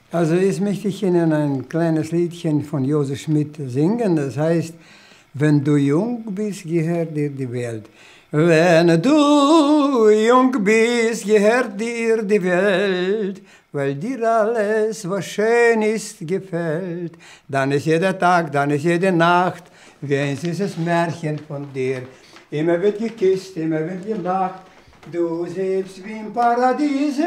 Also jetzt möchte ich Ihnen ein kleines Liedchen von Josef Schmidt singen. Das heißt, wenn du jung bist, gehört dir die Welt. Wenn du jung bist, gehört dir die Welt, weil dir alles, was schön ist, gefällt. Dann ist jeder Tag, dann ist jede Nacht, wie ein süßes Märchen von dir. Immer wird geküsst, immer wird gelacht, du selbst wie im Paradiese.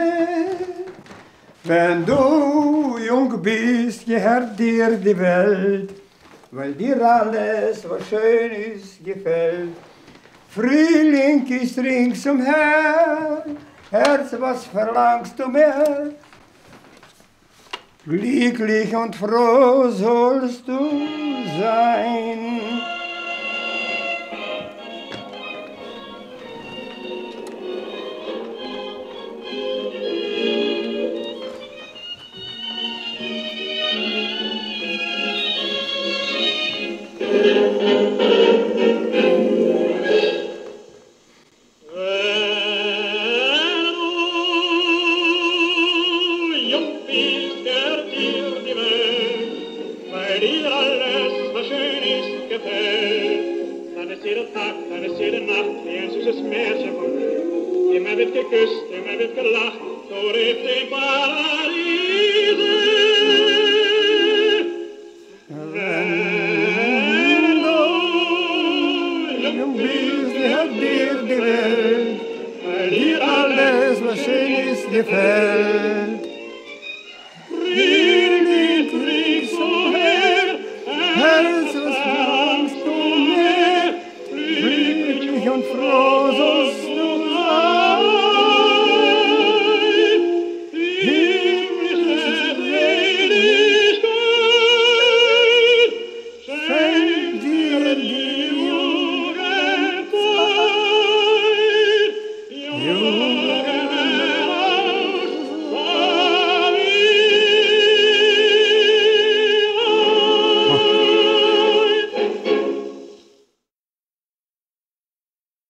Wenn du jung bist, gehört dir die Welt, weil dir alles, was schön ist, gefällt. Frühling ist ringsumher, Herz, was verlangst du mehr? Glücklich und froh sollst du sein. Immer wird geküsst, immer wird gelacht, so lebt im Paradies.